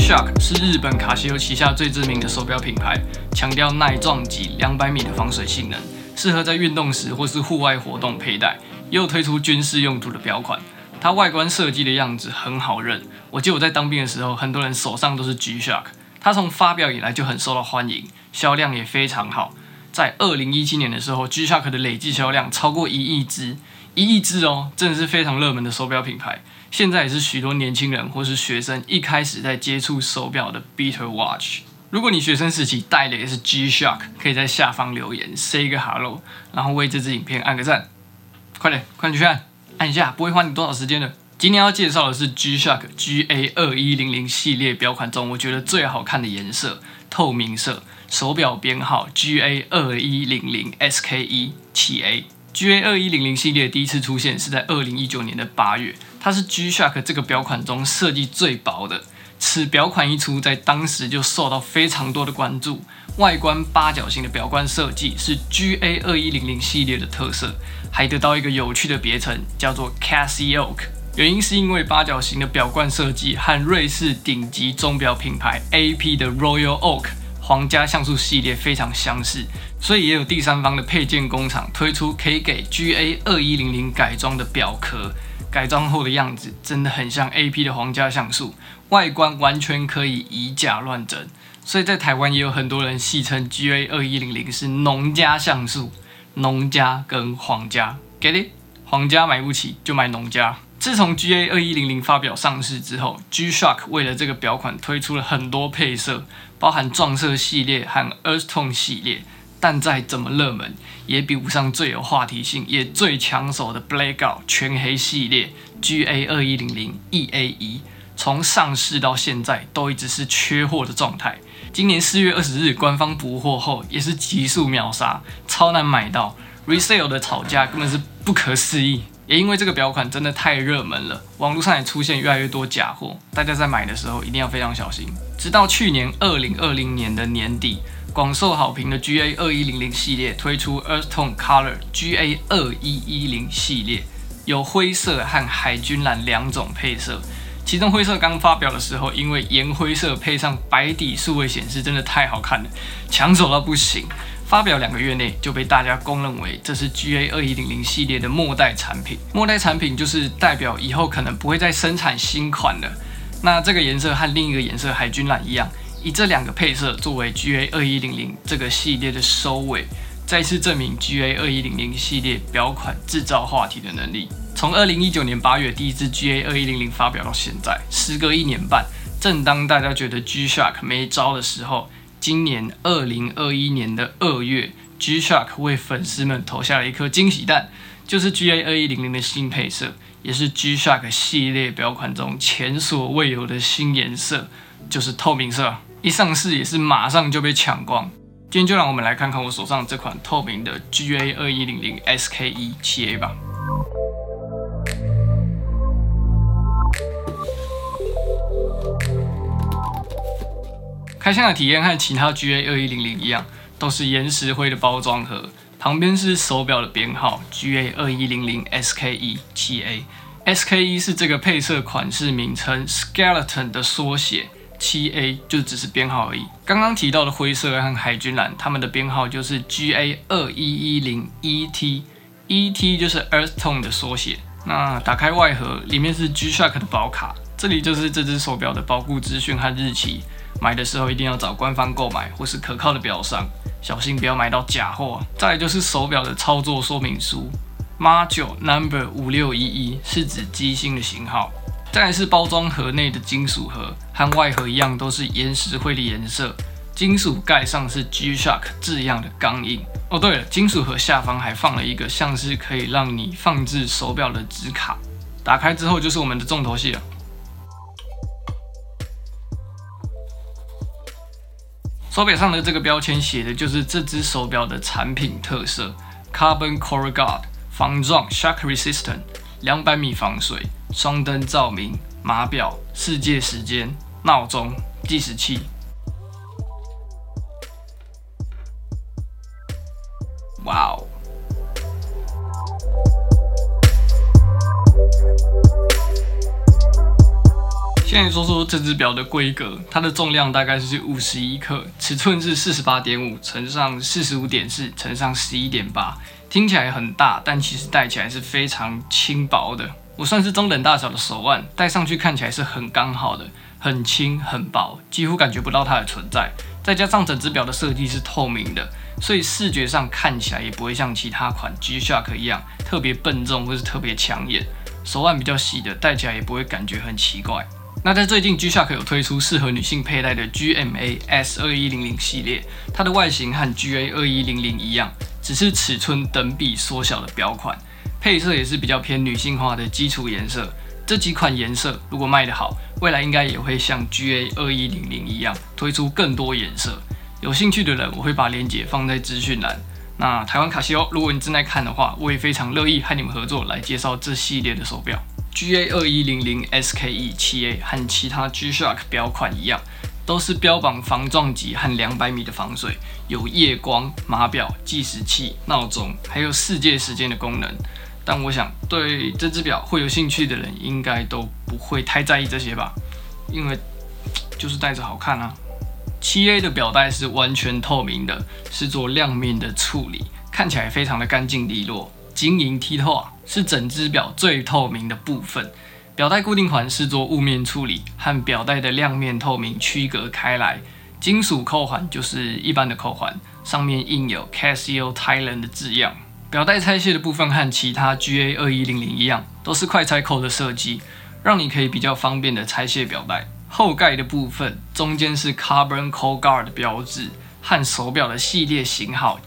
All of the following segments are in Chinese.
G-Shock 是日本卡西欧旗下最知名的手表品牌，强调耐撞击200米的防水性能，适合在运动时或是户外活动佩戴。也有推出军事用途的表款。它外观设计的样子很好认，我记得我在当兵的时候，很多人手上都是 G-Shock。它从发表以来就很受到欢迎，销量也非常好。在2017年的时候 ，G-Shock 的累计销量超过1亿只，1亿只哦，真的是非常热门的手表品牌。现在也是许多年轻人或是学生一开始在接触手表的 Beater Watch。如果你学生时期戴的也是 G-Shock， 可以在下方留言 say 一个 hello， 然后为这支影片按个赞。快点去按一下，不会花你多少时间的。今天要介绍的是 G-Shock GA2100 系列表款中，我觉得最好看的颜色——透明色，手表编号 GA2100 SKE 7A。GA2100 系列第一次出现是在2019年的8月，它是 G-Shock 这个表款中设计最薄的。此表款一出，在当时就受到非常多的关注。外观八角形的表冠设计是 GA2100 系列的特色，还得到一个有趣的别称，叫做 Cassie Oak。原因是因为八角形的表冠设计和瑞士顶级钟表品牌 AP 的 Royal Oak 皇家橡树系列非常相似，所以也有第三方的配件工厂推出可以给 GA2100 改装的表壳。改装后的样子真的很像 AP 的皇家橡树，外观完全可以以假乱真，所以在台湾也有很多人戏称 GA2100 是农家橡树，农家跟皇家 ，get it？ 皇家买不起就买农家。自从 GA2100 发表上市之后 ，G-Shock 为了这个表款推出了很多配色，包含撞色系列和 Earth Tone 系列。但再怎么热门，也比不上最有话题性也最抢手的 Blackout 全黑系列 GA2100 EA1， 从上市到现在都一直是缺货的状态。今年4月20日官方补货后，也是急速秒杀，超难买到 ，resale 的炒价根本是不可思议。也因为这个表款真的太热门了，网络上也出现越来越多假货，大家在买的时候一定要非常小心。直到去年2020年的年底，广受好评的 GA2100 系列推出 Earth Tone Color GA2110 系列，有灰色和海军蓝两种配色。其中灰色刚发表的时候，因为岩灰色配上白底数位显示，真的太好看了，抢手到不行。发表2个月内就被大家公认为这是 GA2100 系列的末代产品。末代产品就是代表以后可能不会再生产新款了。那这个颜色和另一个颜色海军蓝一样，以这2个配色作为 GA2100 这个系列的收尾，再次证明 GA2100 系列表款制造话题的能力。从2019年8月第一支 GA2100 发表到现在，时隔1年半，正当大家觉得 G-Shock 没招的时候，今年2021年的2月 ，G-Shock 为粉丝们投下了一颗惊喜蛋，就是 GA2100 的新配色，也是 G-Shock 系列表款中前所未有的新颜色，就是透明色。一上市也是马上就被抢光。今天就让我们来看看我手上这款透明的 GA2100 SKE 7A 吧。开箱的体验和其他 GA2100 一样，都是岩石灰的包装盒，旁边是手表的编号 GA2100 SKE 7A。SKE 是这个配色款式名称 Skeleton 的缩写。7A 就只是编号而已。刚刚提到的灰色和海军蓝，它们的编号就是 GA2110 ET，ET 就是 Earth Tone 的缩写。那打开外盒，里面是 G-Shock 的保卡，这里就是这只手表的保固资讯和日期。买的时候一定要找官方购买或是可靠的表商，小心不要买到假货。再来就是手表的操作说明书 ，Module Number 5611是指机芯的型号。再来是包装盒内的金属盒，和外盒一样都是岩石灰的颜色。金属盖上是 G-Shock 字样的钢印。哦，对了，金属盒下方还放了一个像是可以让你放置手表的纸卡。打开之后就是我们的重头戏了。手表上的这个标签写的就是这只手表的产品特色 ：Carbon Core Guard 防撞 ，Shock Resistant 200米防水。双灯照明、码表、世界时间、闹钟、计时器。哇哦！现先来说说这只表的规格，它的重量大概是51克，尺寸是48.5乘上45.4乘上11.8，听起来很大，但其实戴起来是非常轻薄的。我算是中等大小的手腕，戴上去看起来是很刚好的，很轻很薄，几乎感觉不到它的存在。再加上整只表的设计是透明的，所以视觉上看起来也不会像其他款 G-Shock 一样特别笨重或是特别抢眼。手腕比较细的，戴起来也不会感觉很奇怪。那在最近 G-Shock 有推出适合女性佩戴的 GMA S2100 系列，它的外形和 GA2100 一样，只是尺寸等比缩小的表款，配色也是比较偏女性化的基础颜色。这几款颜色如果卖得好，未来应该也会像 GA2100 一样推出更多颜色。有兴趣的人，我会把链接放在资讯栏。那台湾卡西欧，如果你正在看的话，我也非常乐意和你们合作来介绍这系列的手表。GA2100 SKE 7A 和其他 G-Shock 表款一样，都是标榜防撞击和200米的防水，有夜光、码表、计时器、闹钟，还有世界时间的功能。但我想，对这只表会有兴趣的人，应该都不会太在意这些吧，因为就是戴着好看啊。7A 的表带是完全透明的，是做亮面的处理，看起来非常的干净利落。晶莹剔透啊，是整只表最透明的部分。表带固定环是做雾面处理，和表带的亮面透明区隔开来。金属扣环就是一般的扣环，上面印有 Casio Thailand 的字样。表带拆卸的部分和其他 GA2100 一样，都是快拆扣的设计，让你可以比较方便的拆卸表带。后盖的部分中间是 Carbon Core Guard 的标志。和手表的系列型号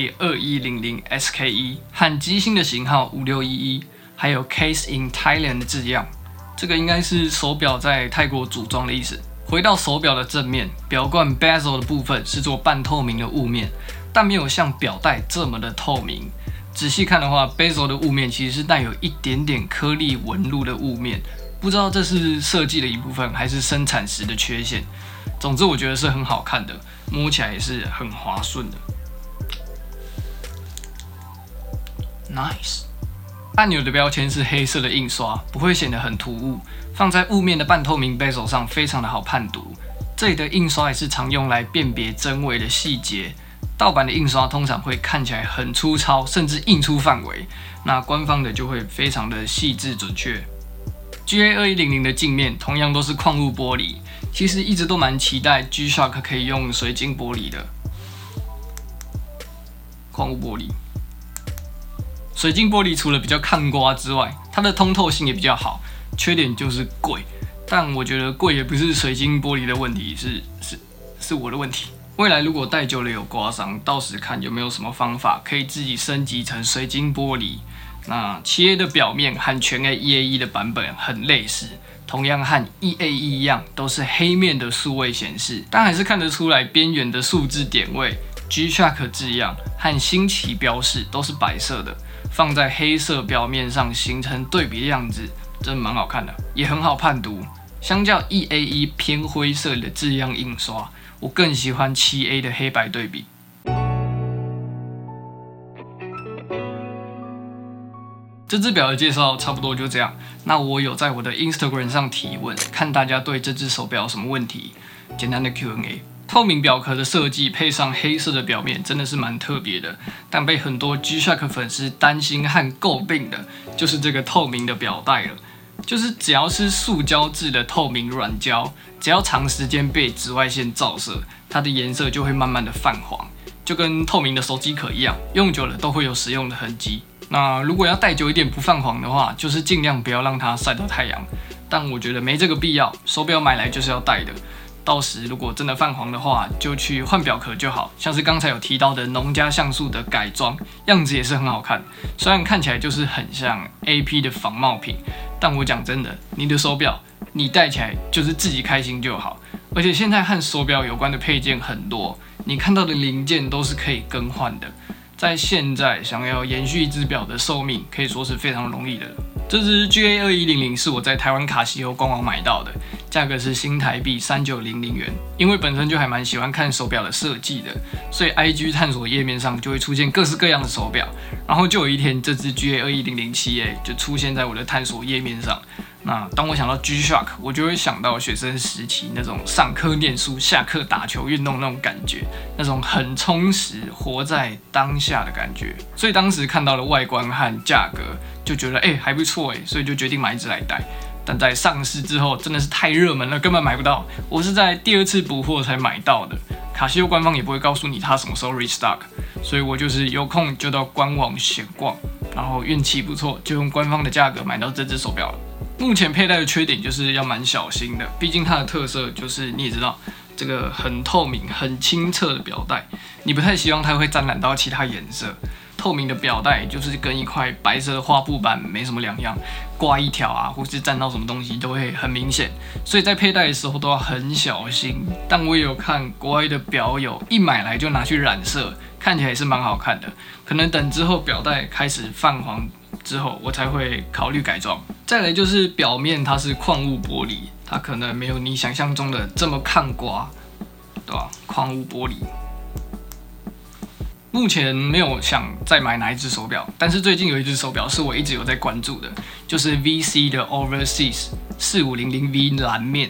GA2100 SKE 和机芯的型号5611，还有 Case in Thailand 的字样，这个应该是手表在泰国组装的意思。回到手表的正面，表冠 bezel 的部分是做半透明的雾面，但没有像表带这么的透明。仔细看的话 ，bezel 的雾面其实是带有一点点颗粒纹路的雾面，不知道这是设计的一部分还是生产时的缺陷。总之，我觉得是很好看的，摸起来也是很滑顺的。Nice。按钮的标签是黑色的印刷，不会显得很突兀，放在雾面的半透明 bezel 上非常的好判读。这里的印刷也是常用来辨别真伪的细节。盗版的印刷通常会看起来很粗糙，甚至印出范围，那官方的就会非常的细致准确。GA2100 的镜面同样都是矿物玻璃，其实一直都蛮期待 G-Shock 可以用水晶玻璃的。矿物玻璃，水晶玻璃除了比较抗刮之外，它的通透性也比较好，缺点就是贵。但我觉得贵也不是水晶玻璃的问题，是我的问题。未来如果戴久了有刮伤，到时看有没有什么方法可以自己升级成水晶玻璃。那7A 的表面和全 A EAE 的版本很类似，同样和 EAE 一样，都是黑面的数位显示，但还是看得出来边缘的数字点位、G-Shock 字样和星旗标示都是白色的，放在黑色表面上形成对比的样子，真蛮好看的，也很好判读。相较 EAE 偏灰色的字样印刷，我更喜欢7A 的黑白对比。这只表的介绍差不多就这样。那我有在我的 Instagram 上提问，看大家对这只手表有什么问题，简单的 Q&A。透明表壳的设计配上黑色的表面，真的是蛮特别的。但被很多 G-Shock 粉丝担心和诟病的，就是这个透明的表带了。就是只要是塑胶制的透明软胶，只要长时间被紫外线照射，它的颜色就会慢慢的泛黄，就跟透明的手机壳一样，用久了都会有使用的痕迹。那如果要戴久一点不泛黄的话，就是尽量不要让它晒到太阳。但我觉得没这个必要，手表买来就是要戴的。到时如果真的泛黄的话，就去换表壳就好。像是刚才有提到的农家像素的改装，样子也是很好看。虽然看起来就是很像 AP 的仿冒品，但我讲真的，你的手表你戴起来就是自己开心就好。而且现在和手表有关的配件很多，你看到的零件都是可以更换的。在现在想要延续一只表的寿命，可以说是非常容易的了。这只 GA2100 是我在台湾卡西欧官网买到的，价格是新台币3900元。因为本身就还蛮喜欢看手表的设计的，所以 IG 探索页面上就会出现各式各样的手表。然后就有一天，这只 GA2100 7A 就出现在我的探索页面上， 那当我想到 G-Shock， 我就会想到学生时期那种上课念书、下课打球、运动那种感觉，那种很充实、活在当下的感觉。所以当时看到了外观和价格，就觉得还不错所以就决定买一只来戴。但在上市之后，真的是太热门了，根本买不到。我是在第2次补货才买到的。卡西欧官方也不会告诉你它什么时候 restock， 所以我就是有空就到官网闲逛，然后运气不错，就用官方的价格买到这只手表了。目前佩戴的缺点就是要蛮小心的，毕竟它的特色就是你也知道，这个很透明、很清澈的表带，你不太希望它会沾染到其他颜色。透明的表带就是跟一块白色的画布板没什么两样，刮一条或是沾到什么东西都会很明显，所以在佩戴的时候都要很小心。但我也有看国外的表友一买来就拿去染色，看起来也是蛮好看的。可能等之后表带开始泛黄之后，我才会考虑改装。再来就是表面它是矿物玻璃，它可能没有你想象中的这么抗刮，对吧？矿物玻璃。目前没有想再买哪一只手表，但是最近有一只手表是我一直有在关注的，就是 VC 的 Overseas 4500V 蓝面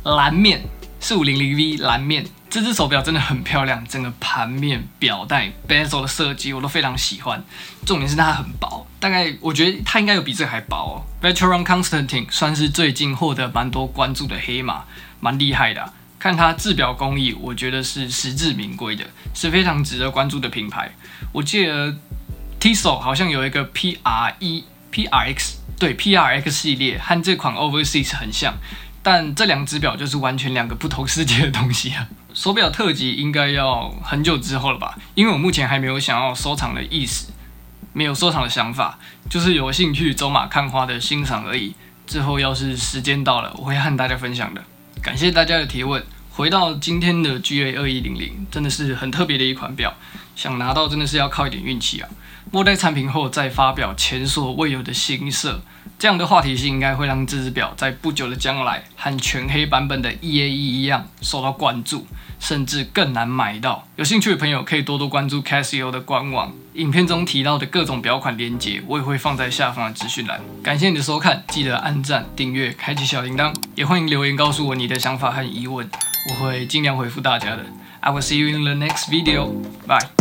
4500V 蓝面。这只手表真的很漂亮，整个盘面、表带、bezel 的设计我都非常喜欢。重点是它很薄，大概我觉得它应该有比这个还薄Vacheron Constantin 算是最近获得蛮多关注的黑马，蛮厉害的看它制表工艺，我觉得是实至名归的，是非常值得关注的品牌。我记得 Tissot 好像有一个 PRX 系列，和这款 Overseas 很像，但这2只表就是完全2个不同世界的东西啊。手表特辑应该要很久之后了吧，因为我目前还没有想要收藏的意思，没有收藏的想法，就是有兴趣走马看花的欣赏而已。之后要是时间到了，我会和大家分享的。感谢大家的提问。回到今天的 GA2100， 真的是很特别的一款表，想拿到真的是要靠一点运气啊。末代产品后再发表前所未有的新色，这样的话题性应该会让这只表在不久的将来和全黑版本的 EAE 一样受到关注，甚至更难买到。有兴趣的朋友可以多多关注 Casio 的官网，影片中提到的各种表款连结我也会放在下方的资讯栏。感谢你的收看，记得按赞、订阅、开启小铃铛，也欢迎留言告诉我你的想法和疑问，我会尽量回复大家的。I will see you in the next video. Bye.